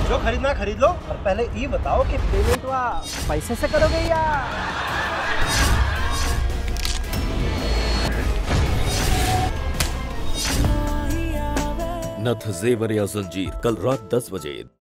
जो खरीदना खरीद लो, और पहले ये बताओ कि पेमेंट पैसे से करोगे या नथ जेवर या जंजीर, कल रात 10 बजे।